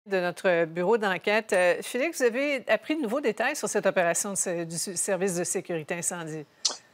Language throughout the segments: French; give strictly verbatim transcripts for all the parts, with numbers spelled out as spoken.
De notre bureau d'enquête. Euh, Félix, vous avez appris de nouveaux détails sur cette opération de ce- du service de sécurité incendie.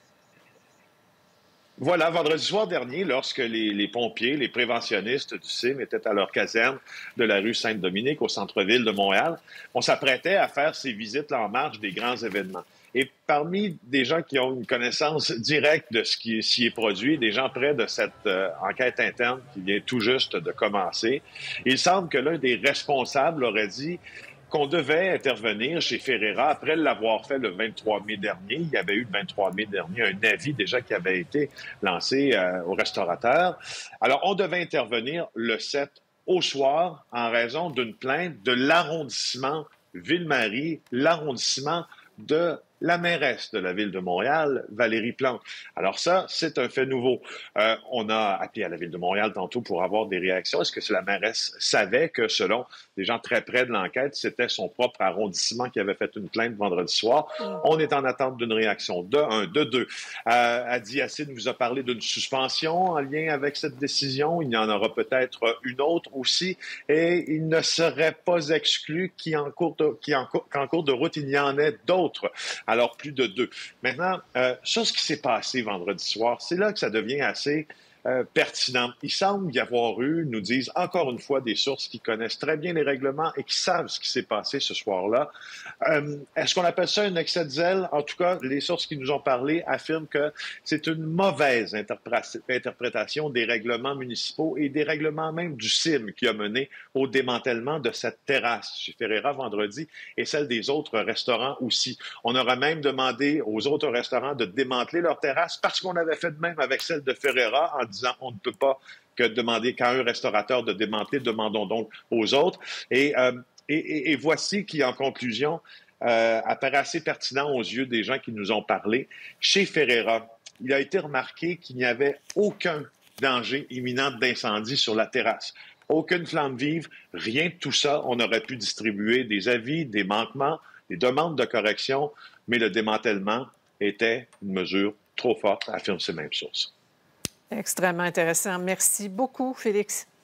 Voilà, vendredi soir dernier, lorsque les, les pompiers, les préventionnistes du C I M étaient à leur caserne de la rue Sainte-Dominique au centre-ville de Montréal, on s'apprêtait à faire ces visites en marge des grands événements. Et parmi des gens qui ont une connaissance directe de ce qui s'y est produit, des gens près de cette euh, enquête interne qui vient tout juste de commencer, il semble que l'un des responsables aurait dit qu'on devait intervenir chez Ferreira après l'avoir fait le vingt-trois mai dernier. Il y avait eu le vingt-trois mai dernier un avis déjà qui avait été lancé euh, aux restaurateurs. Alors, on devait intervenir le sept au soir en raison d'une plainte de l'arrondissement Ville-Marie, l'arrondissement de la mairesse de la ville de Montréal, Valérie Plante. Alors ça, c'est un fait nouveau. Euh, on a appelé à la ville de Montréal tantôt pour avoir des réactions. Est-ce que la mairesse savait que, selon des gens très près de l'enquête, c'était son propre arrondissement qui avait fait une plainte vendredi soir? Mm. On est en attente d'une réaction. De un. De deux. Euh, Adi Yassine vous a parlé d'une suspension en lien avec cette décision. Il y en aura peut-être une autre aussi. Et il ne serait pas exclu qu'en cours de, qu'en, qu'en cours de route, il y en ait d'autres. Alors, plus de deux. Maintenant, euh, sur ce qui s'est passé vendredi soir, c'est là que ça devient assez euh, pertinent. Il semble y avoir eu, nous disent encore une fois, des sources qui connaissent très bien les règlements et qui savent ce qui s'est passé ce soir-là. Euh, est-ce qu'on appelle ça un excès de zèle? En tout cas, les sources qui nous ont parlé affirment que c'est une mauvaise interpré- interprétation des règlements municipaux et des règlements même du C I M qui a mené au démantèlement de cette terrasse chez Ferreira vendredi et celle des autres restaurants aussi. On aura même demandé aux autres restaurants de démanteler leur terrasse parce qu'on avait fait de même avec celle de Ferreira en disant on ne peut pas que demander qu'à un restaurateur de démanteler, demandons donc aux autres. Et, euh, et, et, et voici qui, en conclusion, euh, apparaît assez pertinent aux yeux des gens qui nous ont parlé. Chez Ferreira, il a été remarqué qu'il n'y avait aucun danger imminent d'incendie sur la terrasse. Aucune flamme vive, rien de tout ça. On aurait pu distribuer des avis, des manquements, des demandes de correction, mais le démantèlement était une mesure trop forte, affirment ces mêmes sources. Extrêmement intéressant. Merci beaucoup, Félix.